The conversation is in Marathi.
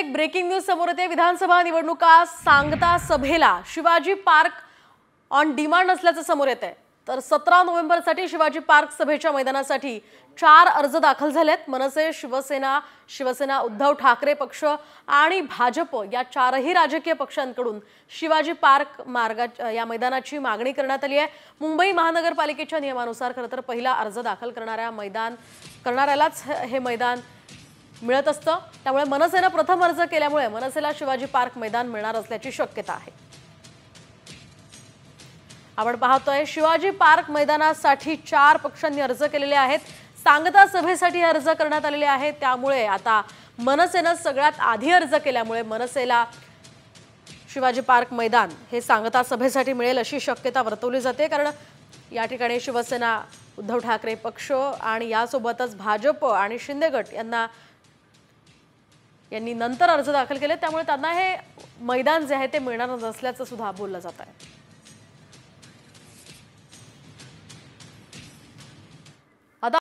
एक ब्रेकिंग न्यूज समोर येते। विधानसभा निवडणुका सांगता सभेला शिवाजी पार्क ऑन डिमांड असल्याचं समोर येतंय। तर 17 नोव्हेंबरसाठी शिवाजी पार्क सभेच्या मैदानासाठी 4 अर्ज दाखल झालेत। मनसे, शिवसेना, उद्धव ठाकरे पक्ष आणि भाजप या 4ही राजकीय पक्षांकडून शिवाजी पार्क या मैदानाची मागणी करण्यात आली आहे। मुंबई महानगरपालिकेच्या नियमानुसार खरं तर पहिला अर्ज दाखल करणाऱ्यालाच हे मैदान मिळत असतं। त्यामुळे मनसेने प्रथम अर्ज केल्यामुळे मनसेला शिवाजी पार्क मैदान मिळणार असल्याची शक्यता आहे। आपण पाहतोय शिवाजी पार्क मैदानासाठी 4 पक्षांनी अर्ज केलेले आहेत। सांगता सभेसाठी अर्ज करण्यात आलेले आहेत। त्यामुळे आता मनसेने सगळ्यात आधी अर्ज केल्यामुळे मनसेला शिवाजी पार्क मैदान हे सांगता सभेसाठी मिळेल अशी शक्यता वर्तवली जाते। कारण या ठिकाणी शिवसेना, उद्धव ठाकरे पक्ष आणि यासोबतच भाजप आणि शिंदे गट यांनी नंतर अर्ज दाखल केले। त्यामुळे त्यांना हे मैदान जे आहे ते मिळणार नसल्याचं सुद्धा बोललं जात आहे।